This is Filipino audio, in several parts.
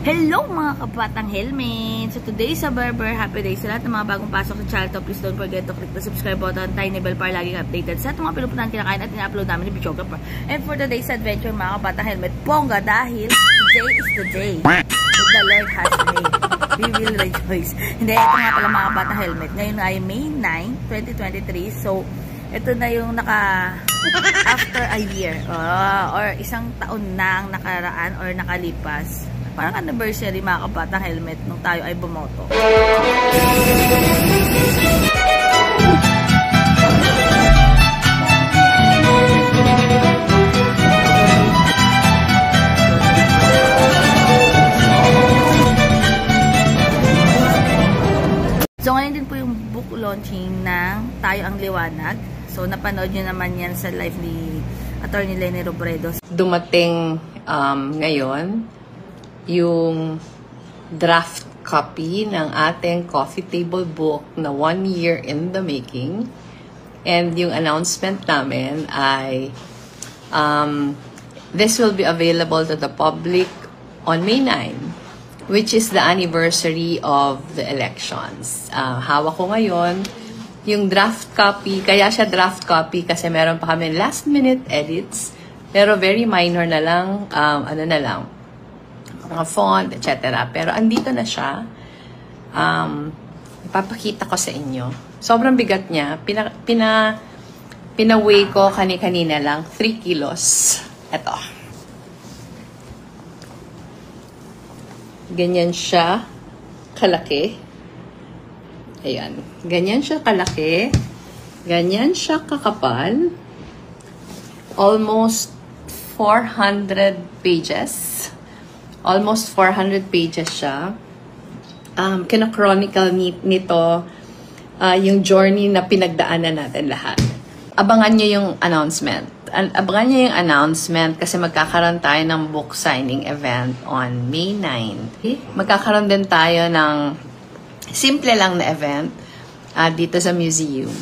Hello mga kabatang helmet! So today sa Barber, happy day sa lahat ng mga bagong pasok sa channel to. Please don't forget to click the subscribe button, tiny bell para laging updated sa mga pinupuntahan kinakain at ina-upload namin ni Videographer. And for today's adventure mga kabatang helmet, bongga dahil today is the day that the Lord has made. We will rejoice. Hindi, ito nga pala mga kabatang helmet. Ngayon ay May 9, 2023. So ito na yung after a year or isang taon na ang nakaraan or nakalipas. Parang anniversary mga kabatang helmet nung tayo ay bumoto. So ngayon din po yung book launching ng Tayo ang Liwanag. So napanood nyo naman yan sa live ni Attorney Leni Robredo. Dumating ngayon yung draft copy ng ating coffee table book na 1 year in the making. And yung announcement namin ay this will be available to the public on May 9, which is the anniversary of the elections. Hawak ko ngayon yung draft copy. Kaya siya draft copy kasi meron pa kami last minute edits, pero very minor na lang, mga font, etc. Pero andito na siya. Ipapakita ko sa inyo. Sobrang bigat niya. Pina-weigh ko kanina lang. 3 kilos. Ito. Ganyan siya kalaki. Ayan. Ganyan siya kalaki. Ganyan siya kakapal. Almost 400 pages. Almost 400 pages siya. Kina-chronicle nito yung journey na pinagdaanan natin lahat. Abangan nyo yung announcement. Abangan nyo yung announcement kasi magkakaroon tayo ng book signing event on May 9. Magkakaroon din tayo ng simple lang na event dito sa museum.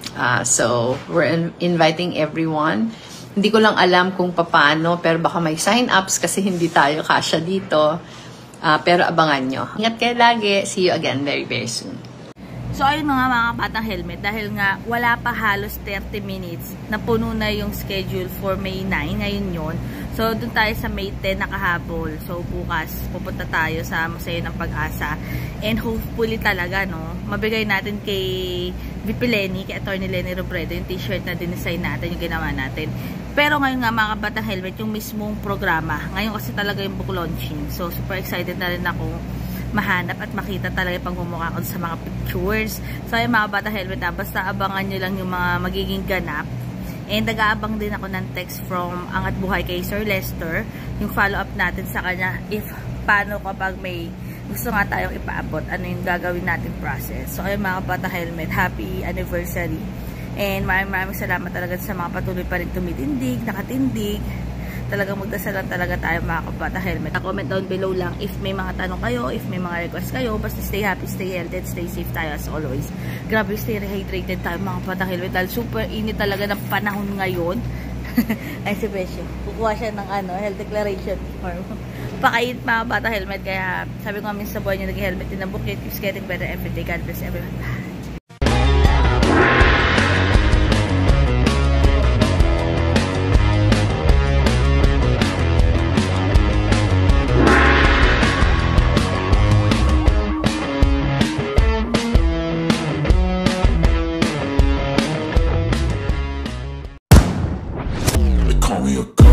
So, we're inviting everyone. Hindi ko lang alam kung paano, pero baka may sign-ups kasi hindi tayo kasya dito. Pero abangan nyo. Ingat kayo lagi. See you again very, very soon. So ayun mga batang helmet, dahil nga wala pa halos 30 minutes na puno na yung schedule for May 9, ngayon yun. So dun tayo sa May 10 nakahabol. So bukas pupunta tayo sa Museo ng Pag-asa. And hopefully talaga mabigay natin kay VP Leni, kay Attorney Leni Robredo yung t-shirt na dinesign natin, yung ginawa natin. Pero ngayon nga mga kabatang helmet, yung mismong programa. Ngayon kasi talaga yung book launching. So super excited na rin ako mahanap at makita talaga pang humukha ko sa mga pictures. So yung mga kabatang helmet basta abangan nyo lang yung mga magiging ganap. And nag-aabang din ako ng text from Angat Buhay kay Sir Lester. Yung follow-up natin sa kanya if paano kapag may gusto nga tayong ipaabot, ano yung gagawin natin process. So ayun mga kabatang helmet, happy anniversary. And maraming salamat talaga sa mga patuloy pa rin tumitindig, nakatindig. Talagang magdasal lang talaga tayo mga kabatang helmet. Comment down below lang if may mga tanong kayo, if may mga request kayo. Basta stay happy, stay healthy, stay safe tayo as always. Grabe, stay hydrated tayo mga kabatang helmet. Dahil super init talaga ng panahon ngayon. Ay si Besyo, kukuha siya ng health declaration form. Pakainit mga kabatang helmet. Kaya sabi ko minsan sa buhay niyo nag-helmet din ang bukit. Keeps getting better every day. God bless everyone. Bye. Call me a